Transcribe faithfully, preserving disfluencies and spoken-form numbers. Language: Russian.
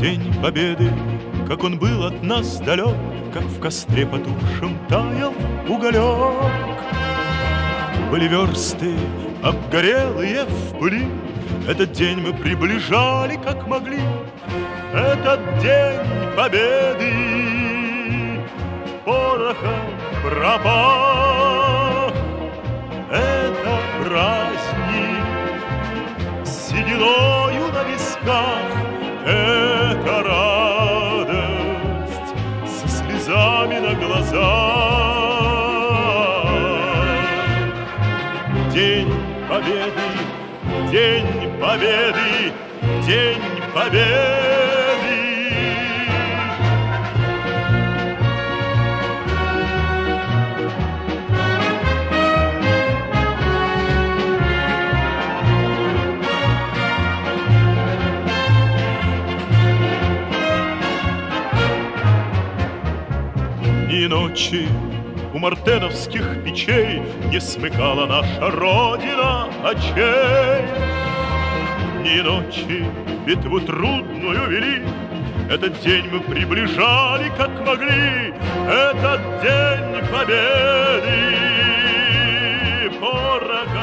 День Победы, как он был от нас далек, как в костре потухшем таял уголек. Были версты, обгорелые в пыли, этот день мы приближали, как могли. Этот день Победы порохом пропах. Это праздник с сединою на висках, это радость со слезами на глазах. День Победы, День Победы, День Победы. Ни ночи у мартеновских печей не смыкала наша Родина очей. Ни ночи битву трудную вели, этот день мы приближали, как могли. Этот день Победы порох